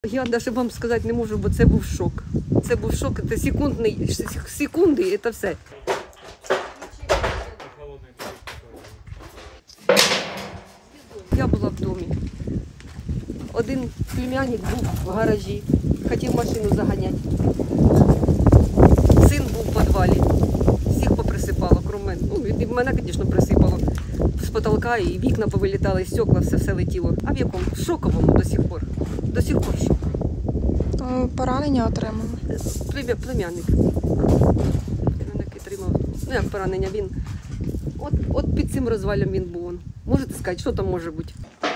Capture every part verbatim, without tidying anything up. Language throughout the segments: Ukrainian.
Я навіть вам сказати не можу, бо це був шок. Це був шок, це секундний, секунди, і це все. Я була в домі. Один племянник був в гаражі, хотів машину заганяти. Син був в підвалі. Всіх поприсипало, крім мене. Ну, і мене, звісно, присипало. З потолка і вікна повилітали, і стекла, все, все летіло. А в якому? В шоковому до сих пор. До сих пор шок. Поранення отримали? Плем'я, племянник. Племянник отримав. Ну як поранення, він. От, от під цим розвалом він був. Можете сказати, що там може бути?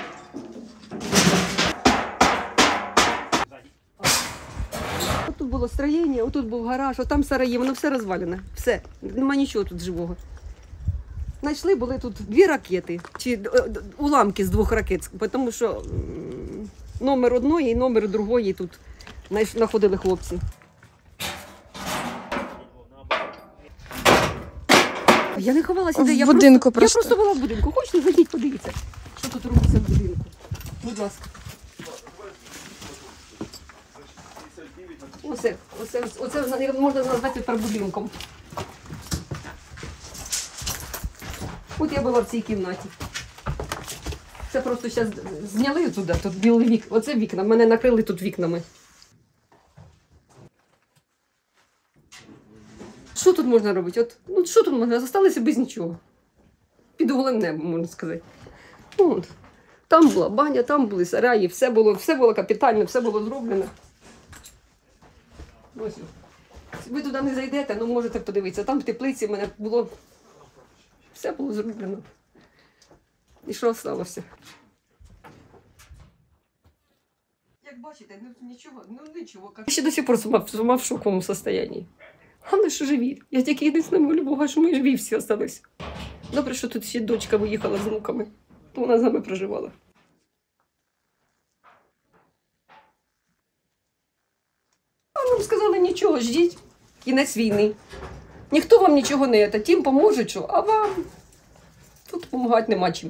От тут було строєння, отут був гараж, от там сараї, воно все розвалене. Все. Нема нічого тут живого. Знайшли, були тут дві ракети, чи уламки з двох ракет, тому що номер одної і номер другої тут знаходили хлопці. Я не ховалася, де я будинку просто, просто. я просто була в будинку. Хочете, зайдіть, подивіться, що тут робиться в будинку. Будь ласка. Оце, оце, оце можна назвати тепер будинком. От я була в цій кімнаті. Це просто зараз зняли туди, тут білий вік. Оце вікна, мене накрили тут вікнами. Що тут можна робити? От, ну що тут можна? Залишилися без нічого. Під голим небом, можна сказати. От. Там була баня, там були сараї, все було, все було капітально, все було зроблено. Ось. Ви туди не зайдете, ну можете подивитися. Там в теплиці в мене було, все було зроблено. І що залишилося? Як бачите, ну нічого, ну нічого. Я ще до сих пор сама в шоковому стані. Головне, що живі. Я тільки єдине молю Бога, що ми живі всі залишилися. Добре, що тут ще дочка виїхала з внуками. То вона з нами проживала. А нам сказали, нічого, ждіть. Кінець війни. Ніхто вам нічого не є. Тим поможе, що, а вам тут допомагати нема чим.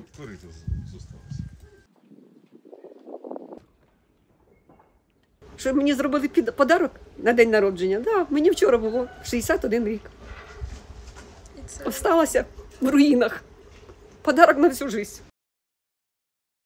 Що мені зробили подарок на день народження? Да, мені вчора було шістдесят один рік. Осталася в руїнах. Подарок на всю життя.